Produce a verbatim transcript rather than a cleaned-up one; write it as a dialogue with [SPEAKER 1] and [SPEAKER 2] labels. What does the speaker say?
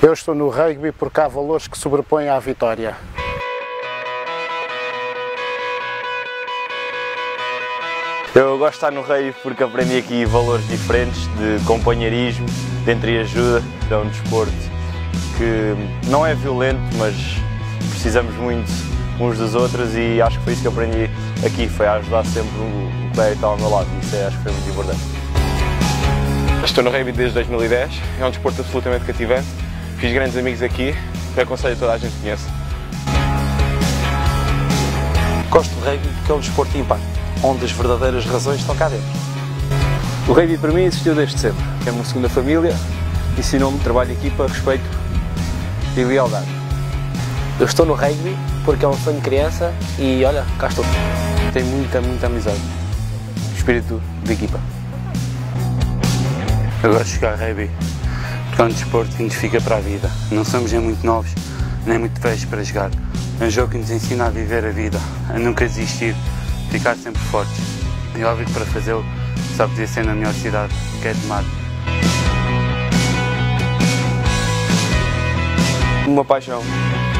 [SPEAKER 1] Eu estou no rugby porque há valores que sobrepõem à vitória.
[SPEAKER 2] Eu gosto de estar no rugby porque aprendi aqui valores diferentes de companheirismo, de entreajuda. É um desporto que não é violento, mas precisamos muito uns dos outros e acho que foi isso que aprendi aqui, foi a ajudar sempre o colega que está ao meu lado. Isso é, acho que foi muito importante.
[SPEAKER 3] Estou no rugby desde dois mil e dez, é um desporto absolutamente cativante. Fiz grandes amigos aqui, que aconselho a toda a gente que conhece.
[SPEAKER 4] Gosto do rugby porque é um desporto de impacto, onde as verdadeiras razões estão cá dentro.
[SPEAKER 5] O rugby para mim existiu desde sempre. É uma segunda família, ensinou-me trabalho de equipa, respeito e lealdade.
[SPEAKER 6] Eu estou no rugby porque é um sonho de criança e olha, cá estou.
[SPEAKER 5] Tem muita, muita amizade. Espírito de equipa.
[SPEAKER 7] Eu gosto de jogar rugby porque é um desporto que nos fica para a vida. Não somos nem muito novos, nem muito velhos para jogar. É um jogo que nos ensina a viver a vida, a nunca desistir, ficar sempre fortes. E óbvio que para fazê-lo só podia ser na minha cidade, que é de Mado.
[SPEAKER 3] Uma paixão.